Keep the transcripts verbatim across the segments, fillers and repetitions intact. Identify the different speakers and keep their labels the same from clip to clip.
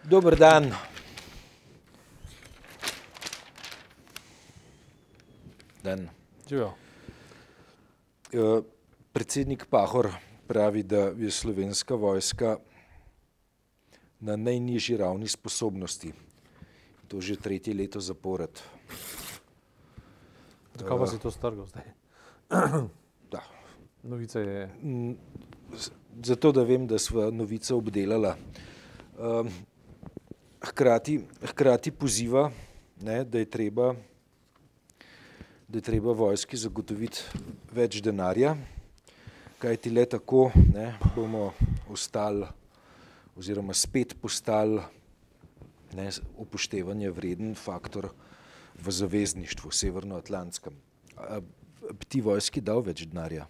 Speaker 1: Dober dan. Dan.
Speaker 2: Živijo.
Speaker 1: Predsednik Pahor pravi, da je slovenska vojska na najnižji ravni sposobnosti. To že tretje leto zapored.
Speaker 2: Zakaj pa si to strgal zdaj?
Speaker 1: Da.
Speaker 2: Novica je...
Speaker 1: Zato, da vem, da sva novico obdelala. Hkrati, hkrati poziva, ne, da je treba, da je treba vojski zagotoviti več denarja, kajti le tako, ne, bomo ostali oziroma spet postali, ne, upoštevanje vreden faktor v zavezništvu severnoatlantskem. Bi ti vojski dal več denarja?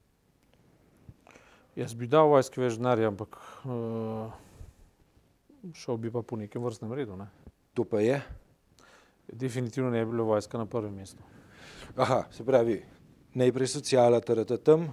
Speaker 2: Jaz bi dal vojski več denarja, ampak uh, šel bi pa po nekem vrstnem redu. Ne?
Speaker 1: To pa je?
Speaker 2: Definitivno ne bi bila vojska na prvem mestu.
Speaker 1: Aha, se pravi, najprej sociala, taratatam.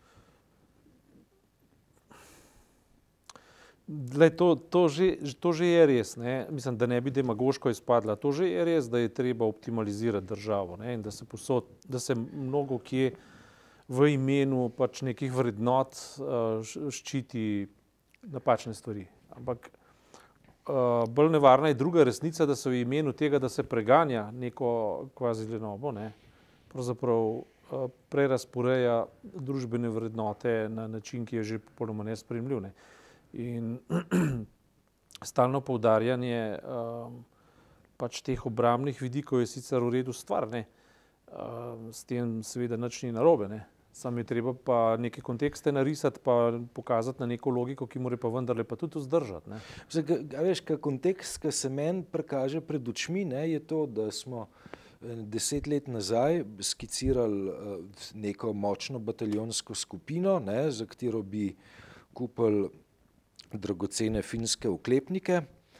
Speaker 2: Glej, to, to, že, to že je res, ne? Mislim, da ne bi demagoško izpadla. To že je res, da je treba optimalizirati državo, ne? In da se, posod, da se mnogo kje v imenu pač nekih vrednot uh, ščiti napačne stvari. Ampak uh, bolj nevarna je druga resnica, da se v imenu tega, da se preganja neko kvazi lenobo, ne, pravzaprav uh, prerasporeja družbene vrednote na način, ki je že popolnoma nesprejemljiv. Ne. In stalno poudarjanje uh, pač teh obrambnih vidikov je sicer v redu stvar, ne. Uh, s tem seveda nič ni narobe, ne. Sam je treba pa neke kontekste narisati, pa pokazati na neko logiko, ki mora pa vendarle pa tudi vzdržati. Ne.
Speaker 1: Zdaj, a veš, ka kontekst, ki se meni prikaže pred očmi, ne, je to, da smo deset let nazaj skicirali neko močno bataljonsko skupino, ne, za katero bi kupili dragocene finske oklepnike.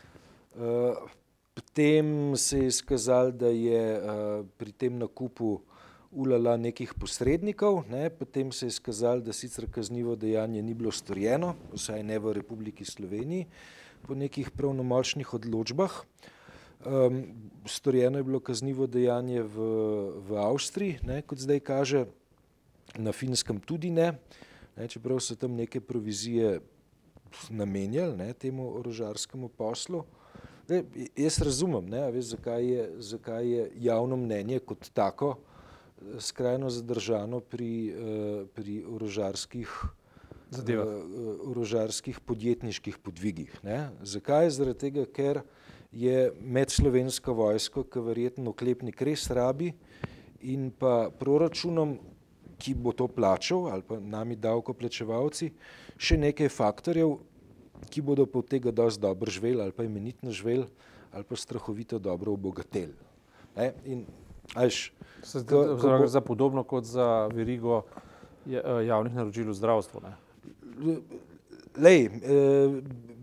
Speaker 1: Potem se je izkazalo, da je pri tem nakupu ulala nekih posrednikov, ne, potem se je izkazalo, da sicer kaznivo dejanje ni bilo storjeno, vsaj ne v Republiki Sloveniji, po nekih pravnomočnih odločbah. Um, storjeno je bilo kaznivo dejanje v, v Avstriji, ne, kot zdaj kaže, na Finskem tudi ne, ne, čeprav so tam neke provizije namenjali, ne, temu orožarskemu poslu. Zdaj, jaz razumem, ne, a veš, zakaj je, zakaj je javno mnenje kot tako skrajno zadržano pri, pri orožarskih, orožarskih podjetniških podvigih. Ne. Zakaj? Zaradi tega, ker je med slovensko vojsko, ki verjetno oklepnik res rabi, in pa proračunom, ki bo to plačal, ali pa nami davkoplačevalci, še nekaj faktorjev, ki bodo pa od tega dosti dobro živeli, ali pa imenitno živeli, ali pa strahovito dobro obogateli. Ne. In Až,
Speaker 2: se zdi, da bo... za podobno kot za verigo javnih naročil v zdravstvu, ne?
Speaker 1: Lej, eh,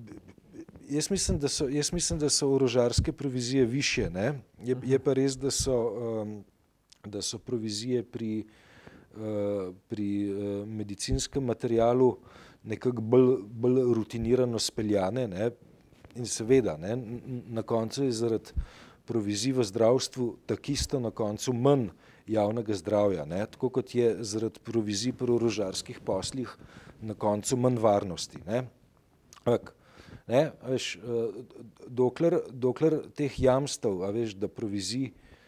Speaker 1: jaz mislim, da so, jaz mislim, da so orožarske provizije višje, ne? Je, je pa res, da so, um, da so provizije pri, uh, pri uh, medicinskem materialu nekako bolj, bolj rutinirano speljane, ne? In seveda, ne? Na koncu je zaradi provizij v zdravstvu takisto na koncu manj javnega zdravja, ne? Tako kot je zaradi provizij pri orožarskih poslih na koncu manj varnosti. Ne? Ak, ne? Veš, dokler, dokler teh jamstev, a veš, da provizij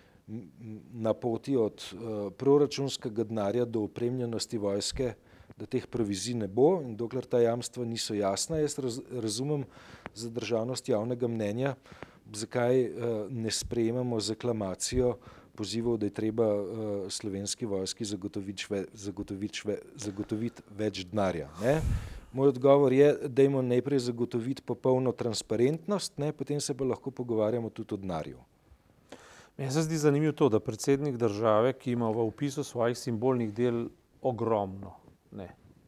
Speaker 1: na poti od proračunskega denarja do opremljenosti vojske, da teh provizij ne bo, in dokler ta jamstva niso jasna, jaz raz, razumem zadržanost javnega mnenja, zakaj ne sprejemamo z aklamacijo pozivov, da je treba slovenski vojski zagotoviti, zagotoviti, zagotoviti več denarja. Ne? Moj odgovor je, dajmo najprej zagotoviti popolno transparentnost, ne? Potem se pa lahko pogovarjamo tudi o denarju.
Speaker 2: Meni se zdi zanimivo to, da predsednik države, ki ima v opisu svojih simbolnih del ogromno, ne,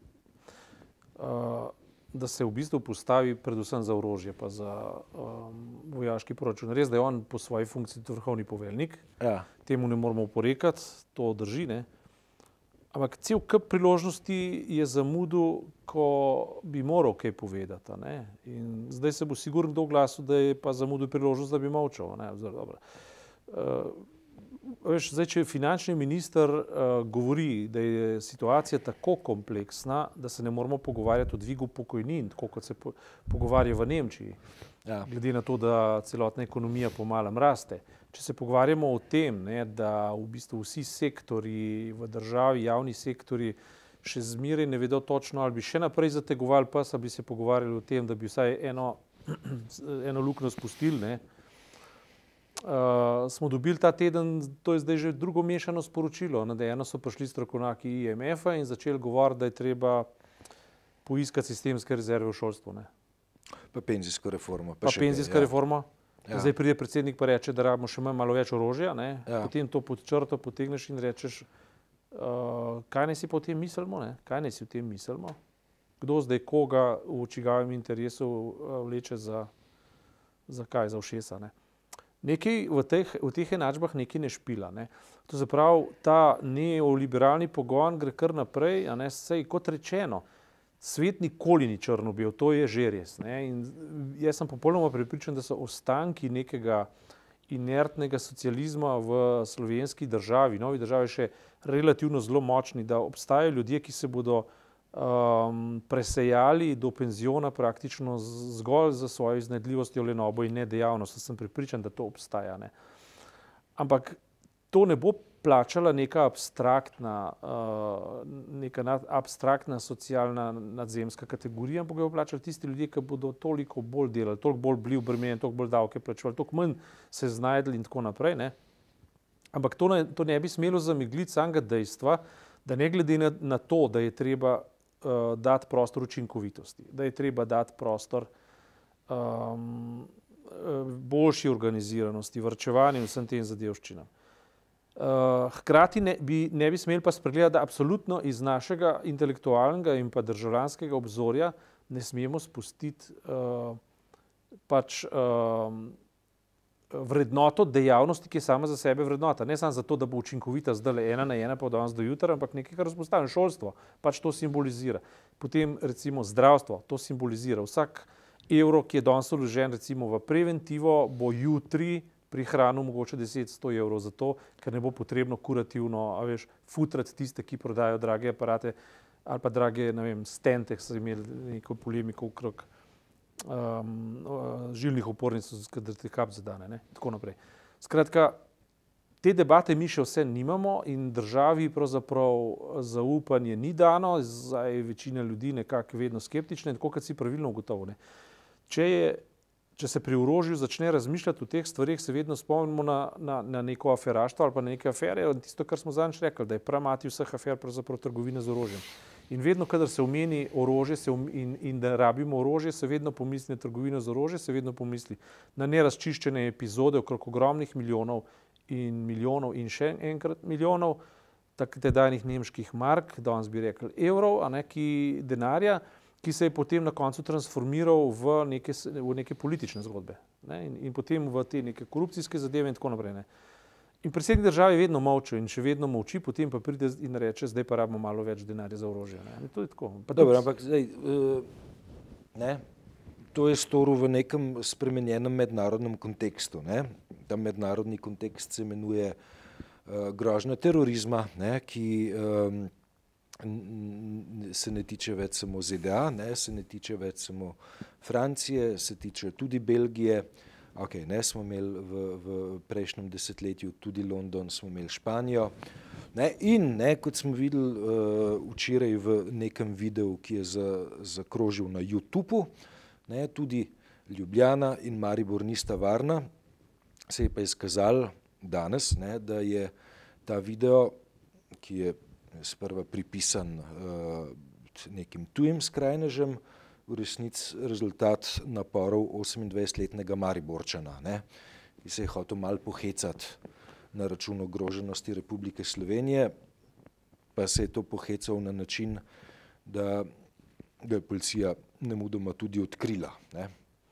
Speaker 2: uh, da se v bistvu postavi predvsem za orožje pa za um, vojaški proračun. Res, da je on po svoji funkciji vrhovni poveljnik,
Speaker 1: ja.
Speaker 2: Temu ne moramo oporekati, to drži, ne? Ampak cel kup priložnosti je zamudil, ko bi moral kaj povedati. A ne? In zdaj se bo sigurno kdo oglasil, da je pa zamudil priložnost, da bi molčal. Ne? Zdaj, dobro. Uh, veš, zdaj, če finančni minister uh, govori, da je situacija tako kompleksna, da se ne moramo pogovarjati o dvigu pokojnin, tako kot se po, pogovarja v Nemčiji, ja. Glede na to, da celotna ekonomija pomalem raste. Če se pogovarjamo o tem, ne, da v bistvu vsi sektorji v državi, javni sektorji, še zmeraj ne vedo točno, ali bi še naprej zategovali pas, ali bi se pogovarjali o tem, da bi vsaj eno, eno luknjo spustili, ne. Uh, smo dobili ta teden, to je zdaj že drugo mešano sporočilo, ne, da eno so prišli strokovnjaki I M F-a in začeli govoriti, da je treba poiskati sistemske rezerve v šolstvu. Ne.
Speaker 1: Pa penzijsko reformo. Pa,
Speaker 2: pa penzijska ja. reforma.
Speaker 1: Ja.
Speaker 2: Zdaj pride predsednik pa reče, da rabimo še malo več orožja, ne? Ja. Potem to pod črto potegneš in rečeš, uh, kaj naj si po tem mislimo, ne? Kaj naj si v tem mislimo? Kdo zdaj koga v čigavem interesu uh, vleče za, za kaj, za ušesa, ne? Nekaj v teh, v teh enačbah nekaj ne špila, ne? To se pravi, ta neoliberalni pogon gre kar naprej, a ne, sej kot rečeno, svet nikoli ni črno-bel, to je že res. Ne? In jaz sem popolnoma prepričan, da so ostanki nekega inertnega socializma v slovenski državi, novi državi še relativno zelo močni, da obstajajo ljudje, ki se bodo um, presejali do penziona praktično zgolj za svojo iznajdljivostjo, lenobo in nedejavnost. Sem prepričan, da to obstaja. Ne? Ampak to ne bo plačala neka abstraktna, uh, neka nad, abstraktna socialna nadzemska kategorija, ampak jo plačali tisti ljudje, ki bodo toliko bolj delali, toliko bolj bili obremenjeni, toliko bolj davke plačevali, toliko manj se znajdli in tako naprej. Ne? Ampak to ne, to ne bi smelo zamegliti samega dejstva, da ne glede na, na to, da je treba uh, dati prostor učinkovitosti, da je treba dati prostor um, boljši organiziranosti, varčevanju in vsem tem zadevščinam. Uh, hkrati ne bi, ne bi smeli pa spregledati, da absolutno iz našega intelektualnega in pa državljanskega obzorja ne smemo spustiti uh, pač uh, vrednoto dejavnosti, ki je sama za sebe vrednota. Ne samo zato, da bo učinkovita zdaj ena na ena pa od danes do jutra, ampak nekaj, kar vzpostavljeno. Šolstvo pač to simbolizira. Potem recimo zdravstvo to simbolizira. Vsak evro, ki je danes vložen recimo v preventivo, bo jutri prihranil mogoče deset do sto evrov za to, ker ne bo potrebno kurativno, a veš, futrati tiste, ki prodajo drage aparate ali pa drage, ne vem, stente, so imeli neko polemiko okrog um, žilnih opornic, kadar te kap zadane, ne, tako naprej. Skratka, te debate mi še vse nimamo in državi pravzaprav zaupanje ni dano, zdaj je večina ljudi nekako vedno skeptična in tako, kot si pravilno ugotovil, ne. Če je Če se pri orožju začne razmišljati o teh stvarih, se vedno spomnimo na, na, na neko aferaštvo ali pa na neke afere, in tisto, kar smo zadnjič rekli, da je pramati vseh afer pravzaprav trgovina z orožjem. In vedno, kadar se omeni orožje se um, in, in da rabimo orožje, se vedno pomisli na trgovino z orožje, se vedno pomisli na nerazčiščene epizode okrog ogromnih milijonov in milijonov in še enkrat milijonov, tedajnih nemških mark, danes bi rekli evrov, a ne, ki denarja, ki se je potem na koncu transformiral v neke, v neke politične zgodbe, ne, in, in potem v te neke korupcijske zadeve in tako naprej. Ne. In predsednik države je vedno molčal in še vedno molči, potem pa pride in reče, zdaj pa rabimo malo več denarja za orožje. Ne. In to je tako. Pa
Speaker 1: Dobro, ampak zdaj, uh, ne, to je storil v nekem spremenjenem mednarodnem kontekstu. Ne. Ta mednarodni kontekst se imenuje uh, grožnja terorizma, ne, ki um, se ne tiče več samo Z D A, ne, se ne tiče več samo Francije, se tiče tudi Belgije. Ok, ne, smo imeli v, v prejšnjem desetletju tudi London, smo imeli Španijo. Ne, in ne, kot smo videli uh, včeraj v nekem videu, ki je za, zakrožil na YouTubu, ne, tudi Ljubljana in Maribor nista varna, se je pa izkazalo danes, ne, da je ta video, ki je sprva pripisan uh, nekim tujim skrajnežem, v resnici rezultat naporov osemindvajsetletnega Mariborčana, ne, ki se je hotel malo pohecati na račun ogroženosti Republike Slovenije, pa se je to pohecal na način, da ga je policija nemudoma tudi odkrila. Ne.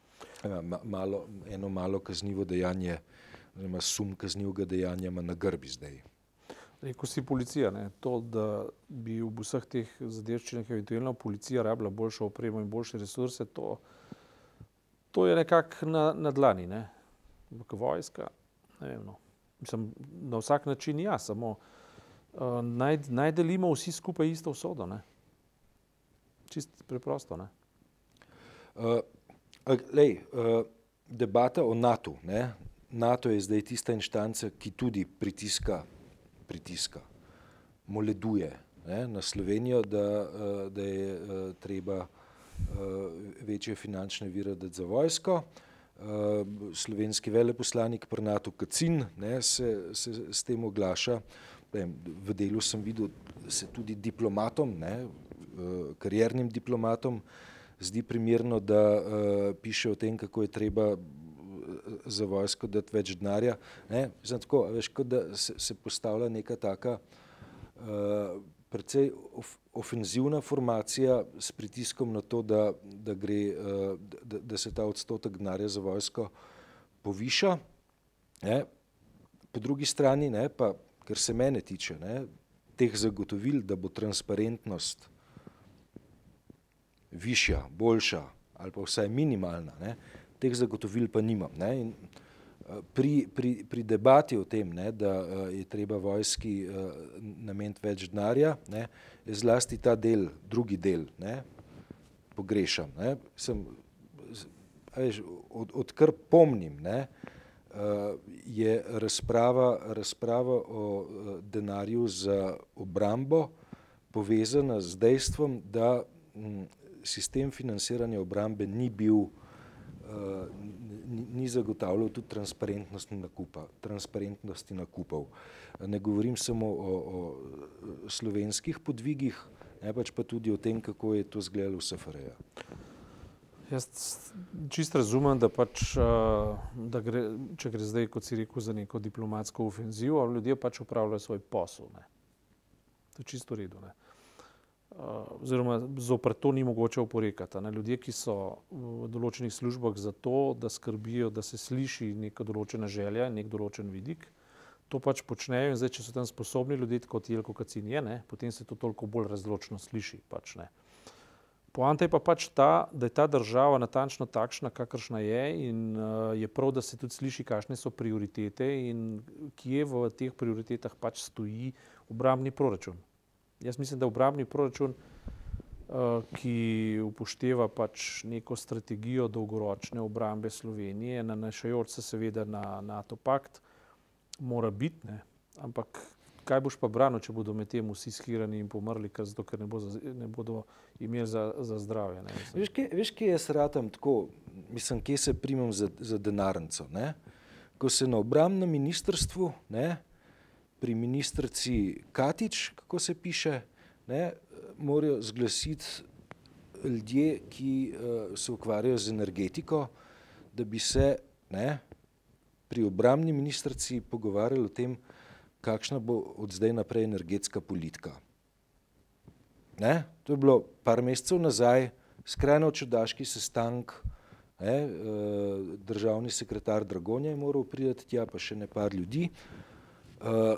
Speaker 1: Malo, eno malo kaznivo dejanje, oziroma sum kaznivega dejanja ima na grbi zdaj.
Speaker 2: Rekel si policija, ne? To, da bi v vseh teh zadevščinah eventualno policija rabila boljšo opremo in boljše resurse, to, to je nekako na, na dlani, ne? Vojska, ne vem, no. Mislim, na vsak način ja, samo uh, naj, naj delimo vsi skupaj isto usodo, ne? Čist preprosto, ne?
Speaker 1: Uh, lej, uh, debata o NATO, ne? NATO je zdaj tista inštanca, ki tudi pritiska pritiska, moleduje, ne, na Slovenijo, da, da je treba večje finančne vire dati za vojsko. Slovenski veleposlanik pri NATO Kacin, ne, se, se s tem oglaša. V delu sem videl, se tudi diplomatom, ne, kariernim diplomatom zdi primerno, da piše o tem, kako je treba za vojsko dati več denarja. Ne, znam tako, veš, kot da se, se postavlja neka taka uh, precej of, ofenzivna formacija s pritiskom na to, da, da, gre, uh, da, da se ta odstotek denarja za vojsko poviša. Ne. Po drugi strani, ne, pa, kar se mene tiče, ne, teh zagotovil, da bo transparentnost višja, boljša ali pa vsaj minimalna, ne, teh zagotovil pa nimam. Ne. In pri, pri, pri debati o tem, ne, da je treba vojski nameniti več denarja, ne, je zlasti ta del, drugi del, ne, pogrešam. Ne. Sem, od, odkar pomnim, ne, je razprava, razprava o denarju za obrambo povezana z dejstvom, da sistem financiranja obrambe ni bil Uh, ni, ni zagotavljal tudi transparentnosti nakupa, transparentnosti nakupov. Ne govorim samo o, o slovenskih podvigih, ne, pač pa tudi o tem, kako je to izgledalo v S F R J.
Speaker 2: Jaz čisto razumem, da pač, uh, da gre, če gre zdaj, kot si rekel, za neko diplomatsko ofenzivo, ljudje pač opravljajo svoj posel, ne. To je čisto v redu, ne. Uh, oziroma zoper to ni mogoče oporekati. Ne? Ljudje, ki so v določenih službah za to, da skrbijo, da se sliši neka določena želja, nek določen vidik, to pač počnejo in zdaj, če so tam sposobni ljudje, kot Jelko Kacin je, ne? Potem se to toliko bolj razločno sliši. Pač, ne? Poanta je pa pač ta, da je ta država natančno takšna, kakršna je in uh, je prav, da se tudi sliši, kakšne so prioritete in kje v teh prioritetah pač stoji obrambni proračun. Jaz mislim, da obrambni proračun, ki upošteva pač neko strategijo dolgoročne obrambe Slovenije, nanašajoč se seveda na NATO pakt, mora biti, ne. Ampak kaj boš pa branil, če bodo med tem vsi shirani in pomrli, ker zato, ker ne, bo za, ne bodo imeli za, za zdravje. Ne.
Speaker 1: Veš, kje, veš, kje jaz ratam tako, mislim, kje se primem za, za denarnico, ne. Ko se na obrambnem ministrstvu, ne, pri ministrici Katič, kako se piše, ne, morajo zglasiti ljudje, ki uh, se ukvarjajo z energetiko, da bi se, ne, pri obrambni ministrici pogovarjali o tem, kakšna bo od zdaj naprej energetska politika. Ne, to je bilo par mesecev nazaj, skrajno čudaški sestank, ne, uh, državni sekretar Dragonja je moral priti tja, pa še ne par ljudi. Uh,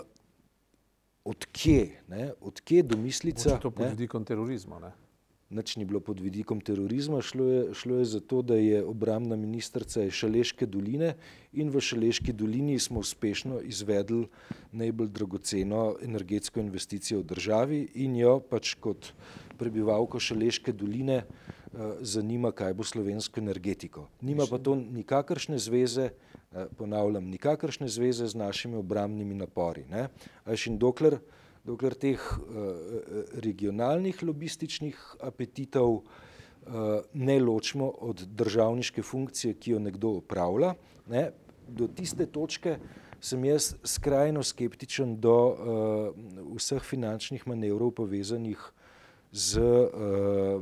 Speaker 1: Odkje, ne, odkje domislica...
Speaker 2: Moče to pod vidikom terorizma, ne?
Speaker 1: Nič ni bilo pod vidikom terorizma, šlo je, šlo je za to, da je obrambna ministrica iz Šaleške doline in v Šaleški dolini smo uspešno izvedli najbolj dragoceno energetsko investicijo v državi in jo pač kot prebivalko Šaleške doline uh, zanima, kaj bo slovensko energetiko. Nima pa to nikakršne zveze, ponavljam, nikakršne zveze z našimi obrambnimi napori. Ne? In dokler, dokler teh uh, regionalnih lobističnih apetitov uh, ne ločimo od državniške funkcije, ki jo nekdo opravlja, ne? Do tiste točke sem jaz skrajno skeptičen do uh, vseh finančnih manevrov povezanih z, uh,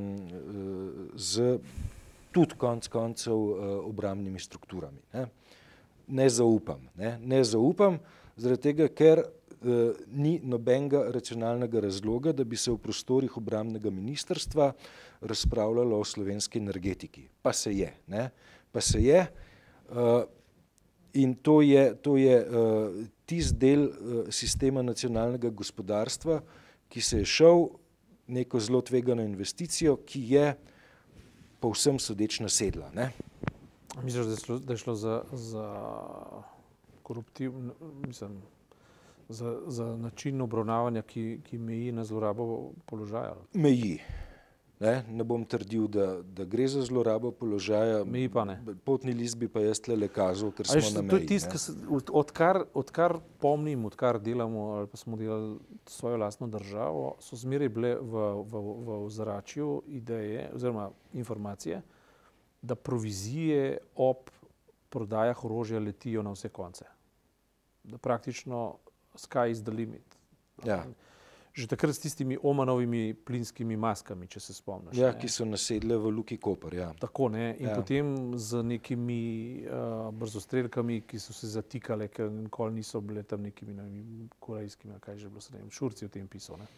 Speaker 1: z tudi konc koncev uh, obrambnimi strukturami. Ne? Ne zaupam. Ne, ne zaupam, zaradi tega, ker uh, ni nobenega racionalnega razloga, da bi se v prostorih obrambnega ministrstva razpravljalo o slovenski energetiki. Pa se je. Ne, pa se je uh, in to je, to je uh, tisti del sistema nacionalnega gospodarstva, ki se je šel neko zelo tvegano investicijo, ki je povsem sodeč nasedla. Ne?
Speaker 2: Misliš, da je šlo, da je šlo za, za koruptivno, mislim, za, za način obravnavanja, ki, ki meji na zlorabo položaja?
Speaker 1: Meji. Ne, ne bom trdil, da, da gre za zlorabo položaja.
Speaker 2: Meji pa ne.
Speaker 1: Potni list bi pa jaz tle kazal, ker smo na meji.
Speaker 2: To je tisto, odkar, odkar pomnim, odkar delamo ali pa smo delali svojo lastno državo, so zmeraj bile v, v, v ozračju ideje oziroma informacije, da provizije ob prodajah orožja letijo na vse konce. Da praktično sky is the limit.
Speaker 1: Ja.
Speaker 2: Že takrat s tistimi Omanovimi plinskimi maskami, če se spomniš.
Speaker 1: Ja, ne? Ki so nasedle v Luki Koper, ja.
Speaker 2: Tako, ne? In
Speaker 1: ja.
Speaker 2: Potem z nekimi uh, brzostrelkami, ki so se zatikale, ker nikoli niso bile tam nekimi, ne vem, korejskimi, kaj že bilo, se ne vem, Šurci o tem pisal, ne.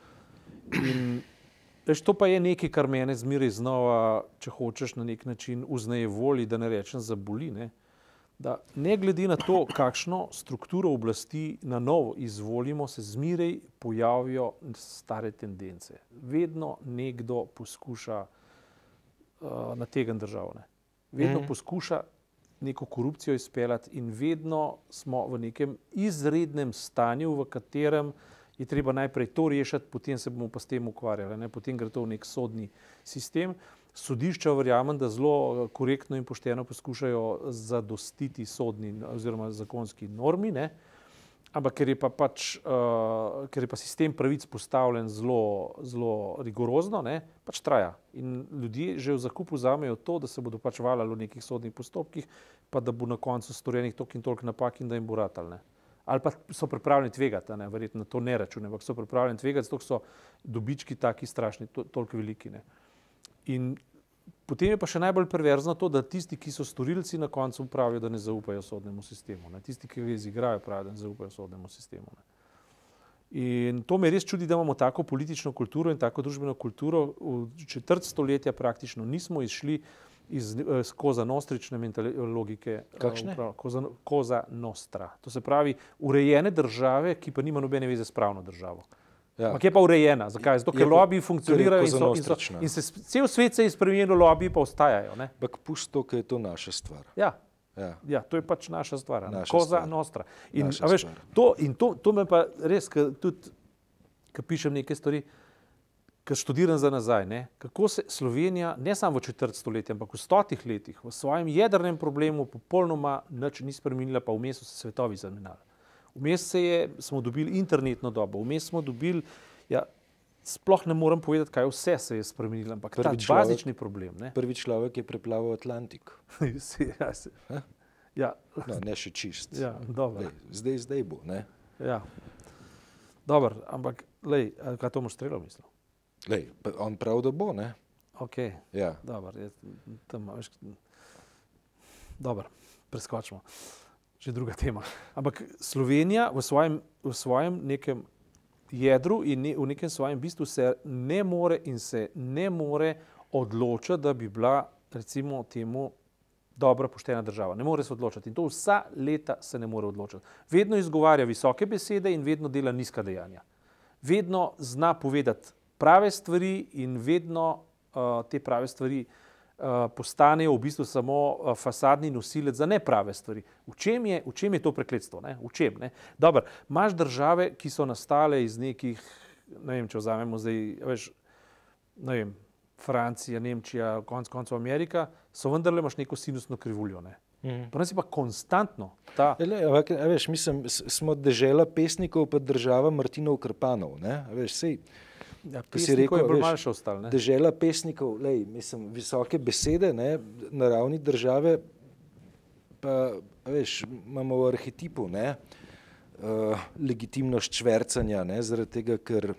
Speaker 2: In veš, to pa je nekaj, kar mene zmeraj znova, če hočeš na nek način uznaje volji, da ne rečem zaboli, ne. Da ne glede na to, kakšno strukturo oblasti na novo izvolimo, se zmeraj pojavijo stare tendence. Vedno nekdo poskuša uh, nategniti državo. Ne? Vedno mm. poskuša neko korupcijo izpeljati in vedno smo v nekem izrednem stanju, v katerem je treba najprej to rešiti, potem se bomo pa s tem ukvarjali. Ne? Potem gre to v nek sodni sistem. Sodišča, verjamem, da zelo korektno in pošteno poskušajo zadostiti sodni oziroma zakonski normi, ne? Ampak ker je pa pač, uh, ker je pa sistem pravic postavljen zelo, zelo rigorozno, ne? Pač traja. In ljudje že v zakupu vzamejo to, da se bodo pač valjali v nekih sodnih postopkih, pa da bo na koncu storjenih toliko in toliko napak in da jim bo ratalo, ne? Ali pa so pripravljeni tvegati, ne? Verjetno to ne račune, ampak so pripravljeni tvegati, zato so dobički taki strašni, to, toliko veliki, ne? In potem je pa še najbolj perverzno to, da tisti, ki so storilci, na koncu pravijo, da ne zaupajo sodnemu sistemu. Ne? Tisti, ki ga izigrajo, pravijo, da ne zaupajo sodnemu sistemu. Ne? In to me res čudi, da imamo tako politično kulturo in tako družbeno kulturo. V četrt stoletja praktično nismo izšli iz Cosa Nostrične logike.
Speaker 1: Kakšne?
Speaker 2: Cosa, Cosa Nostra. To se pravi urejene države, ki pa nima nobene veze s pravno državo. Ja. Ampak je pa urejena. Zakaj? Zato, ker lobiji funkcionirajo in, so, in, so, in se cel svet se je spremenil, lobiji pa ostajajo. Ampak
Speaker 1: pusto, ker je to naša stvar.
Speaker 2: Ja.
Speaker 1: Ja.
Speaker 2: Ja, to je pač naša stvar.
Speaker 1: Naša
Speaker 2: Cosa
Speaker 1: stvar.
Speaker 2: Nostra. In,
Speaker 1: naša
Speaker 2: a veš, to, in to, to me pa res, ko tudi, ko pišem neke stvari, ko študiram za nazaj, ne, kako se Slovenija, ne samo v četrt stoletja, ampak v stotih letih, v svojem jedrnem problemu popolnoma nič ni spremenila, pa vmes so se svetovi zamenjali. Vmes se je, smo dobili internetno dobo, vmes smo dobili, ja, sploh ne morem povedati, kaj vse se je spremenilo, ampak ta bazični problem. Ne?
Speaker 1: Prvi človek je preplaval Atlantik.
Speaker 2: ja, se, ja.
Speaker 1: No, ne še čist.
Speaker 2: Ja, dobro.
Speaker 1: Lej, zdaj, zdaj bo, ne?
Speaker 2: Ja. Dobro, ampak, lej, kaj to boš streljal, mislim?
Speaker 1: Lej, on prav, da bo, ne?
Speaker 2: Ok,
Speaker 1: ja.
Speaker 2: Dobro, je, tam, veš, dobro, preskočimo. Že druga tema. Ampak Slovenija v svojem, v svojem nekem jedru in ne, v nekem svojem bistvu se ne more in se ne more odločiti, da bi bila recimo temu dobra, poštena država. Ne more se odločiti. In to vsa leta se ne more odločiti. Vedno izgovarja visoke besede in vedno dela nizka dejanja. Vedno zna povedati prave stvari in vedno uh, te prave stvari postanejo v bistvu samo fasadni nosilec za neprave stvari. V čem je, v čem je to prekletstvo? Ne? V čem? Ne? Dobar, imaš države, ki so nastale iz nekih, ne vem, če vzamemo zdaj, veš, ne vem, Francija, Nemčija, konc koncev Amerika, so vendarle imaš neko sinusno krivuljo. Ne? Mm. Pa nas je pa konstantno ta...
Speaker 1: Ele, a veš, mislim, smo dežela pesnikov pa država Martinov Krpanov, ne? A veš, sej...
Speaker 2: Ja, pesnikov je bolj malo še ostal, ne?
Speaker 1: Dežela pesnikov, lej, mislim, visoke besede, ne, na ravni države, pa, veš, imamo v arhetipu, ne, uh, legitimnost švercanja, ne, zaradi tega, ker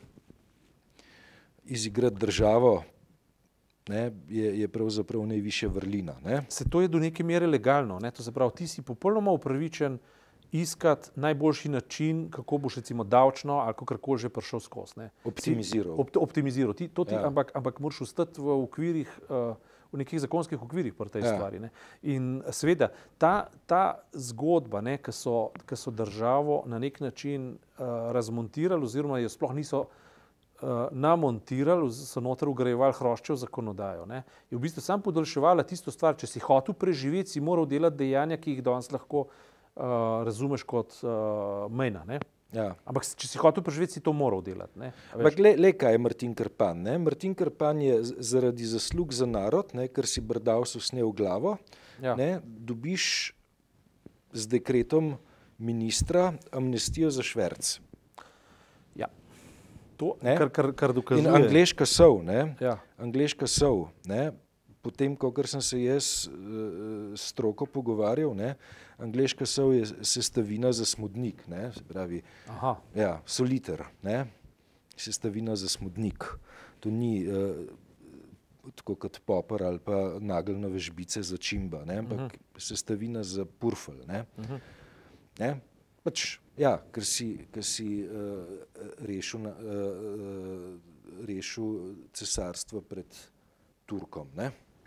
Speaker 1: izigrati državo, ne, je, je pravzaprav najvišja vrlina, ne.
Speaker 2: Se to je do neke mere legalno, ne, to se pravi, ti si popolnoma upravičen iskati najboljši način, kako boš recimo davčno ali kakorkoli že prišel skozi.
Speaker 1: Optimiziral.
Speaker 2: Op, optimiziral. Ti, to ti,
Speaker 1: ja.
Speaker 2: ampak, ampak moraš ostati v okvirih, uh, v nekih zakonskih okvirih pri tej
Speaker 1: Ja.
Speaker 2: stvari. Ne. In seveda, ta, ta zgodba, ne, ki so, ki so državo na nek način uh, razmontirali oziroma jo sploh niso uh, namontirali, so noter ugrajevali hroščev zakonodajo, ne, je v bistvu sam podaljševala tisto stvar, če si hotel preživeti, si moral delati dejanja, ki jih danes lahko uh, razumeš kot uh, mejna. Ne.
Speaker 1: Ja.
Speaker 2: Ampak če si hotel preživeti, si to moral delati. Ne?
Speaker 1: Ampak le, le kaj je Martin Krpan? Ne? Martin Krpan je zaradi zaslug za narod, ne, ker si Brdavsu snel glavo,
Speaker 2: Ja.
Speaker 1: ne, dobiš z dekretom ministra amnestijo za šverc.
Speaker 2: Ja. To,
Speaker 1: Ne?
Speaker 2: kar, kar, kar dokazuje.
Speaker 1: In angleška sol, ne?
Speaker 2: Ja.
Speaker 1: Angleška sol, ne? Potem, kakor sem se jaz uh, stroko pogovarjal, ne? Angleška sol je sestavina za smodnik, ne? Se pravi,
Speaker 2: Aha.
Speaker 1: ja, soliter, ne? Sestavina za smodnik. To ni uh, tako kot popar ali pa nageljnove žbice za čimba, ne? Ampak uh -huh. sestavina za purfelj, ne? Uh -huh. Ne? Pač, ja, ker si, ker si uh, rešil, na, uh, rešil cesarstvo pred Turkom, ne?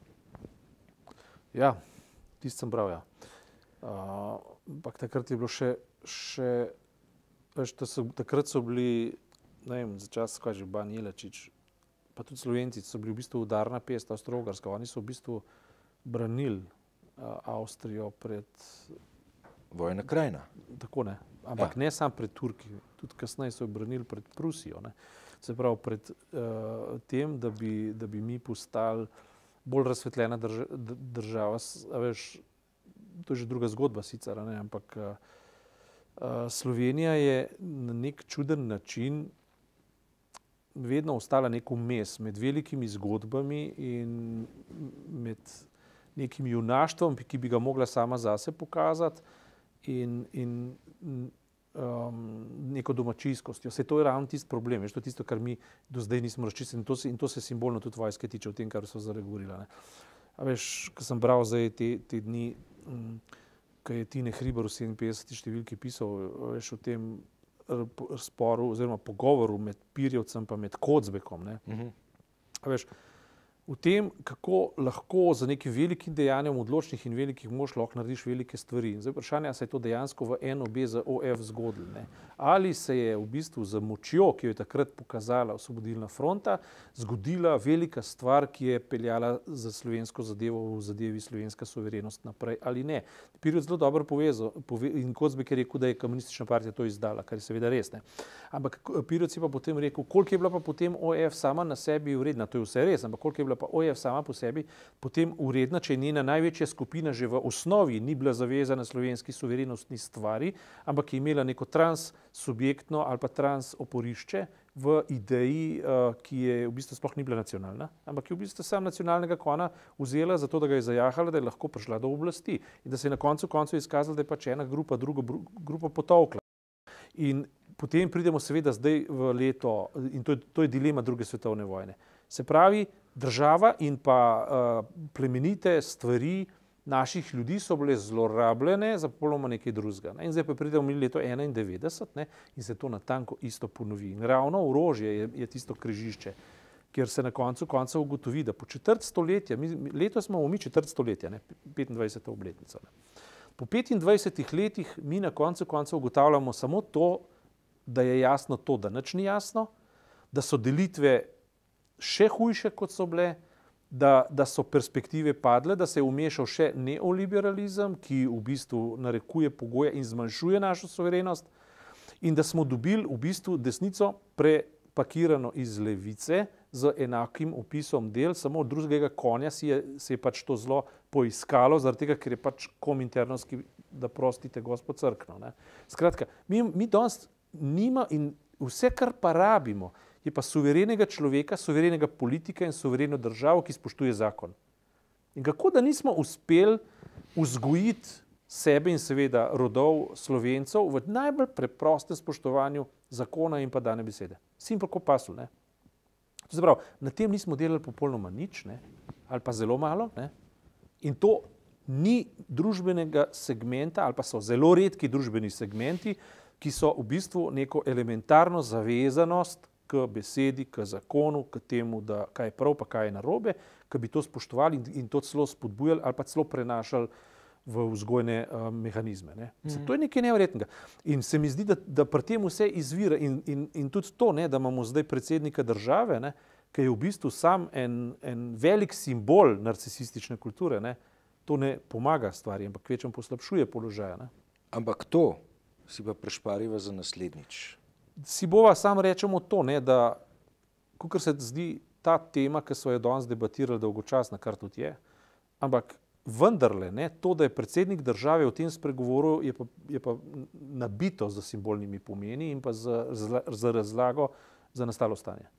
Speaker 2: Ja, tisto sem bral, ja. Ampak uh, takrat je bilo še, še veš, so, takrat so bili, ne vem, za čas, kaj že, Ban Jelačič, pa tudi Slovenci so bili v bistvu udarna pest, Avstro-Ogrska, oni so v bistvu branili uh, Avstrijo pred...
Speaker 1: Vojna krajina.
Speaker 2: Tako ne, ampak
Speaker 1: ja.
Speaker 2: ne samo pred Turki, tudi kasneje so jo branili pred Prusijo, ne. Se pravi, pred uh, tem, da bi, da bi mi postali bolj razsvetljena drž država, a veš, to je že druga zgodba sicer, ne, ampak uh, uh, Slovenija je na nek čuden način vedno ostala nek vmes med velikimi zgodbami in med nekim junaštvom, ki bi ga mogla sama zase pokazati in, in um, neko domačijskostjo. Vse to je ravno tisti problem, veš, to je tisto, kar mi do zdaj nismo razčistili in to se, in to se simbolno tudi vojske tiče v tem, kar so zdaj govorila. Ne. A veš, ko sem bral zdaj te, te dni, um, ko je Tine Hribar v sedeminpetdeseti številki pisal, veš, o tem sporu oziroma pogovoru med Pirjevcem pa med Kocbekom, ne. Uh-huh. A veš, v tem, kako lahko za nekim velikim dejanjem odločnih in velikih mož lahko narediš velike stvari. Zdaj vprašanje, ali se je to dejansko v N O B za O F zgodilo, ne? Ali se je v bistvu za močjo, ki jo je takrat pokazala Osvobodilna fronta, zgodila velika stvar, ki je peljala za slovensko zadevo v zadevi slovenska suverenost naprej ali ne. Pirjevec zelo dobro povezal pove, in Kocbek je rekel, da je komunistična partija to izdala, kar je seveda res, ne. Ampak Pirjevec je pa potem rekel, koliko je bila pa potem O F sama na sebi vredna, to je vse res, ampak koliko je bila pa O F sama po sebi potem uredna, če je njena največja skupina že v osnovi ni bila zavezana slovenski suverenostni stvari, ampak je imela neko transsubjektno ali pa transoporišče v ideji, ki je v bistvu sploh ni bila nacionalna, ampak je v bistvu sam nacionalnega kona vzela zato, da ga je zajahala, da je lahko prišla do oblasti in da se je na koncu koncu izkazala, da je pač ena grupa drugo grupo potovkla. In potem pridemo seveda zdaj v leto, in to je, to je dilema druge svetovne vojne. Se pravi, država in pa uh, plemenite stvari naših ljudi so bile zlorabljene za popolnoma nekaj drugega. Ne? In zdaj pa pridemo mi leto enaindevetdeset, ne? In se to natanko isto ponovi. In ravno orožje je, je tisto križišče, kjer se na koncu konca ugotovi, da po četrt stoletja, mi, letos imamo mi četrt stoletja, ne? petindvajseto obletnico. Ne? Po petindvajsetih letih mi na koncu konca ugotavljamo samo to, da je jasno to, da nič ni jasno, da so delitve še hujše, kot so bile, da, da so perspektive padle, da se je umešal še neoliberalizem, ki v bistvu narekuje pogoje in zmanjšuje našo suverenost in da smo dobili v bistvu desnico prepakirano iz levice z enakim opisom del, samo od drugega konja si je, si je pač to zelo poiskalo, zaradi tega, ker je pač kominternovski, da prostite gospod crkno. Ne. Skratka, mi, mi danes nima in vse, kar pa rabimo, je pa suverenega človeka, suverenega politika in suvereno državo, ki spoštuje zakon. In kako da nismo uspeli vzgojiti sebe in seveda rodov Slovencev v najbolj preprostem spoštovanju zakona in pa dane besede. Simple kot pasul, ne. To se pravi, na tem nismo delali popolnoma nič, ne, ali pa zelo malo, ne. In to ni družbenega segmenta, ali pa so zelo redki družbeni segmenti, ki so v bistvu neko elementarno zavezanost k besedi, k zakonu, k temu, da kaj je prav, pa kaj je narobe, ki bi to spoštovali in, in to celo spodbujali ali pa celo prenašali v vzgojne uh, mehanizme. Ne. Mm-hmm. To je nekaj nevrednega. In se mi zdi, da, da pri tem vse izvira in, in, in tudi to, ne, da imamo zdaj predsednika države, ne, ki je v bistvu sam en, en velik simbol narcisistične kulture, ne, to ne pomaga stvari, ampak kvečem poslabšuje položaj. Ne.
Speaker 1: Ampak to si pa prešpariva za naslednjič.
Speaker 2: Si bova sam rečemo to, ne, da kakor se zdi ta tema, ki so jo danes debatirali, dolgočasna, kar tudi je, ampak vendarle, ne, to, da je predsednik države o tem spregovoril, je pa, je pa nabito z simbolnimi pomeni in pa z, z, z razlago za nastalo stanje.